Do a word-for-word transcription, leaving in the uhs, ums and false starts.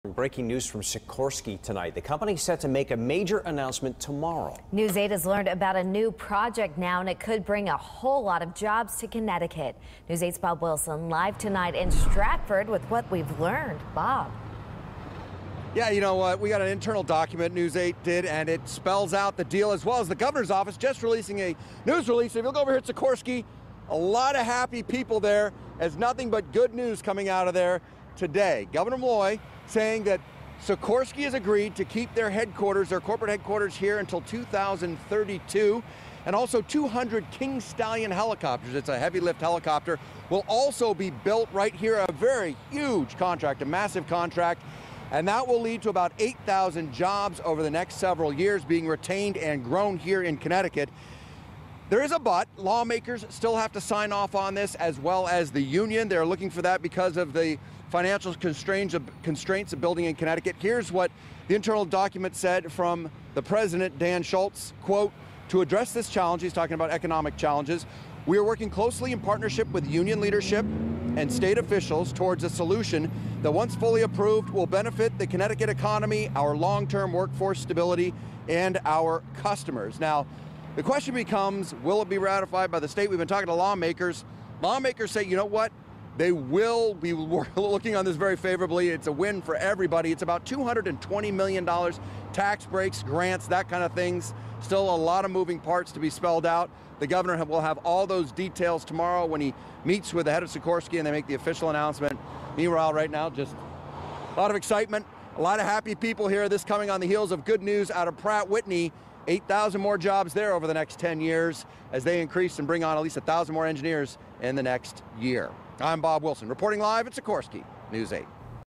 Breaking news from Sikorsky tonight. The company set to make a major announcement tomorrow. News eight has learned about a new project now, and it could bring a whole lot of jobs to Connecticut. News eight's Bob Wilson live tonight in Stratford with what we've learned. Bob. Yeah, you know what? We got an internal document News eight did, and it spells out the deal, as well as the governor's office just releasing a news release. If you'll go over here at Sikorsky, a lot of happy people there, as nothing but good news coming out of there today. Governor Malloy saying that Sikorsky has agreed to keep their headquarters, their corporate headquarters here until two thousand thirty-two, and also two hundred King Stallion helicopters. It's a heavy lift helicopter, will also be built right here. A very huge contract, a massive contract, and that will lead to about eight thousand jobs over the next several years being retained and grown here in Connecticut. There is a but. Lawmakers still have to sign off on this, as well as the union. They're looking for that because of the financial constraints of, constraints of building in Connecticut. Here's what the internal document said from the president, Dan Schultz, quote, "To address this challenge," he's talking about economic challenges, "we are working closely in partnership with union leadership and state officials towards a solution that, once fully approved, will benefit the Connecticut economy, our long-term workforce stability, and our customers." Now, the question becomes, will it be ratified by the state? We've been talking to lawmakers. Lawmakers say, you know what? They will be looking on this very favorably. It's a win for everybody. It's about two hundred twenty million dollars, tax breaks, grants, that kind of things. Still a lot of moving parts to be spelled out. The governor will have all those details tomorrow when he meets with the head of Sikorsky and they make the official announcement. Meanwhile, right now, just a lot of excitement, a lot of happy people here. This coming on the heels of good news out of Pratt Whitney. eight thousand more jobs there over the next ten years as they increase and bring on at least one thousand more engineers in the next year. I'm Bob Wilson, reporting live at Sikorsky, News eight.